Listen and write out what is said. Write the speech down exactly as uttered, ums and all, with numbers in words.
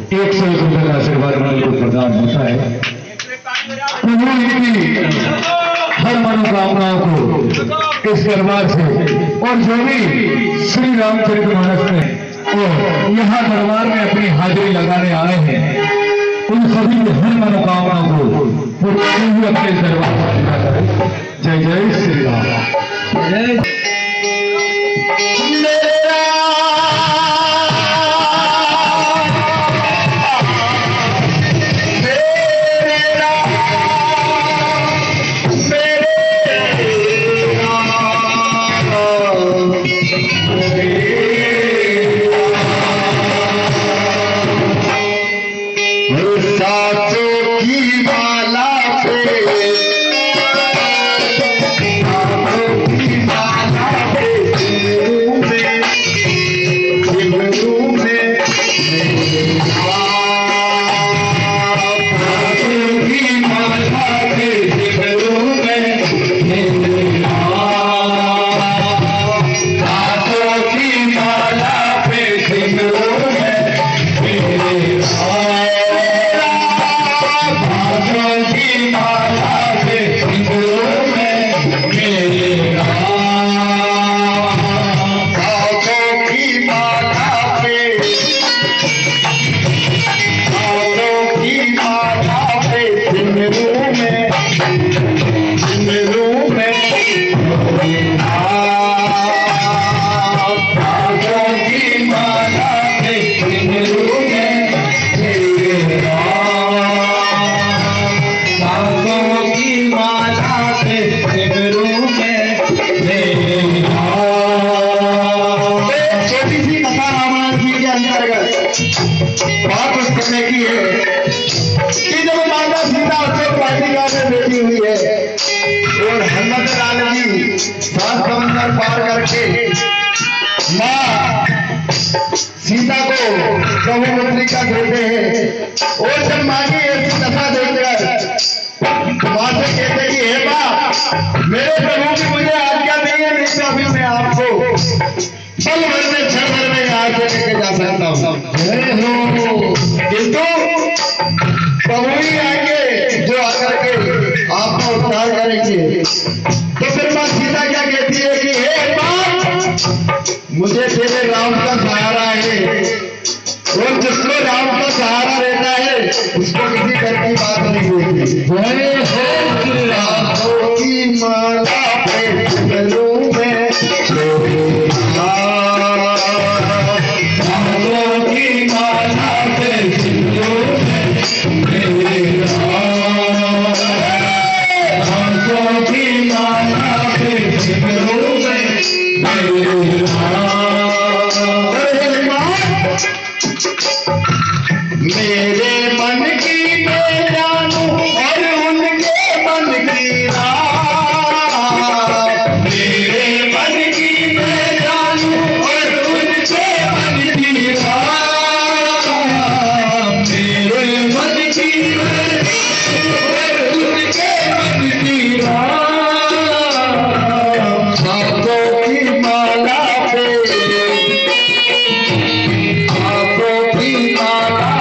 एक सौ एक रुपये का आशीर्वाद मंडल को प्रदान होता है। उन्होंने इनकी हर मनोकामनाओं को इस दरबार से और जो भी श्री रामचरितमानस में और यहाँ दरबार में अपनी हाजिरी लगाने आए हैं उन सभी की हर मनोकामनाओं को पूरे हुए अपने दरबार में पूरा करें। जय जय श्री राम। जय बात उस समय की है कि जब माता सीता अशोक वाटिका में बैठी हुई है और हनुमत लाल जी सात समंदर पार करके माँ सीता को बहुमुद्रिका देते हैं और जब माँ की ऐसी दशा देखकर माँ से कहते कि हे माँ मेरे प्रभु की मुझे आज्ञा नहीं है, नहीं तो अभी मैं आपको पल भर में क्षण भर में यहाँ से लेके जा सकता हूँ, किंतु प्रभु ही आएंगे जो आकर के आपको उद्धार करेंगे। तो फिर माँ सीता क्या कहती है कि हे माँ मुझे तेरे राम का सहारा है और जिसको राम का सहारा रहता है उसको किसी डर की बात नहीं होती। की माला पे चलूं मैं मेरे मन की मैं जानू और उनके मन की रात, मेरे मन की मैं जानू और उनके मन की रात, मेरे मन की मैं और उनके मन की रात, हाथों की माला पे हाथों की माला